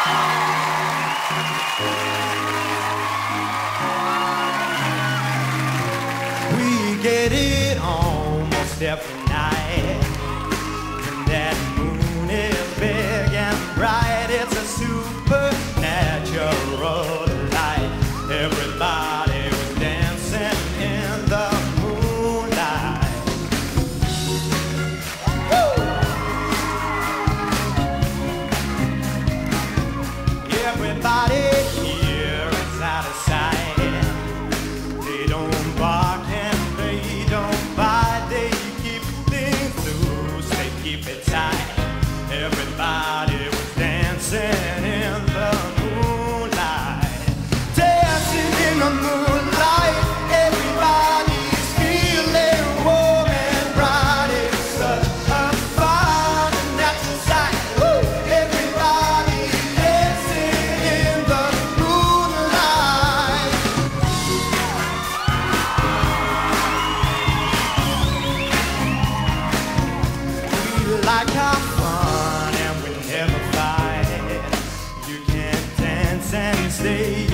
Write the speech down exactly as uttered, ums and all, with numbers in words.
We get it almost every night. And that moon is big and bright. It's a supernatural light. Everybody was dancing in the moonlight. Woo! Everybody here is out of sight. They don't bark and they don't bite. They keep things loose, they keep it tight. Everybody was dancing in the moonlight. Dancing in the moonlight. Everybody's feeling warm and bright. It's such a fun and natural sight. Woo! Everybody dancing in the moonlight. We like our fun and we never fight. You can dance and stay